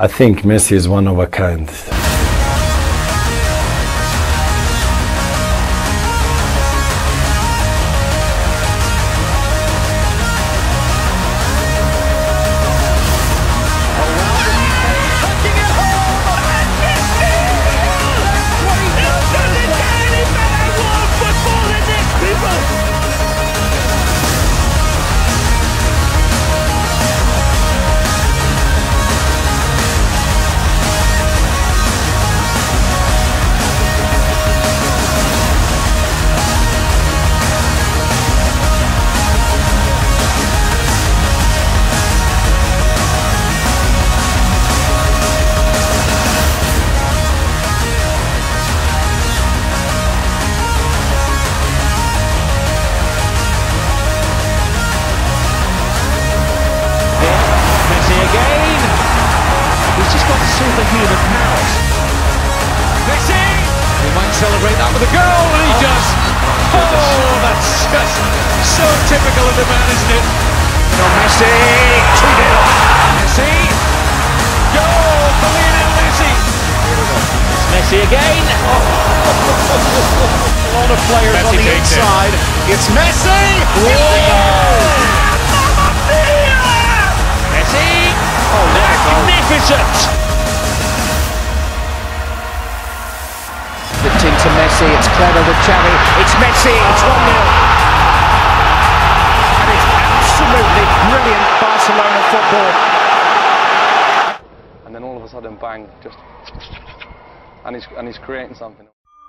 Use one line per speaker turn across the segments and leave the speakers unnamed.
I think Messi is one of a kind.
Superhuman powers. Messi! He might celebrate that with a goal, and he does. Oh, that's just so typical of the man, isn't it? Messi! 2-0. Messi! Goal for Lionel Messi!
It's Messi again. Oh. A lot of players
Messi
on the inside.
It's Messi!
Messi! Oh, magnificent!
Flipped into Messi, it's clever with Xavi, it's Messi, it's 1-0. And it's absolutely brilliant Barcelona football.
And then all of a sudden, bang, just... And he's creating something.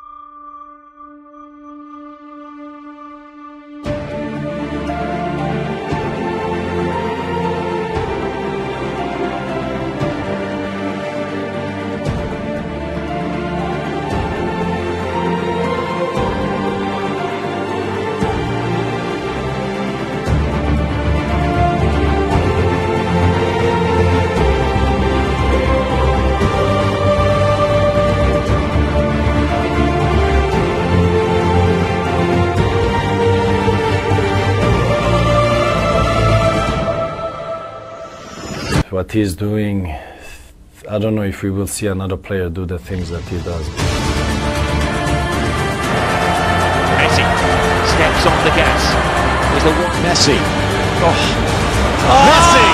What he's doing, I don't know if we will see another player do the things that he does.
Messi steps on the gas. There's the one.
Messi. Oh.
Messi!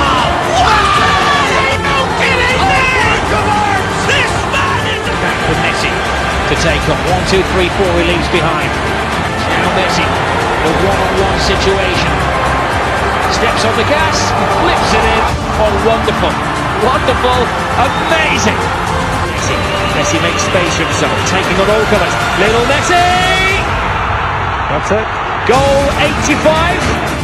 Back for Messi to take on 1, 2, 3, 4. He leaves behind. Now Messi, a one-on-one situation. Steps on the gas, flips it in. Oh, wonderful, wonderful, amazing. Messi makes space for himself, taking on all comers. Little Messi!
That's it.
Goal 85.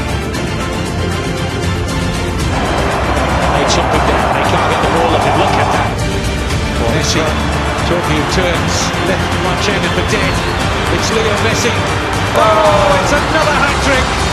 They chop him down, they can't get the ball up. Look at that.
Messi, talking of turns, left Marchena for dead. It's Lionel Messi. Oh, it's another hat-trick.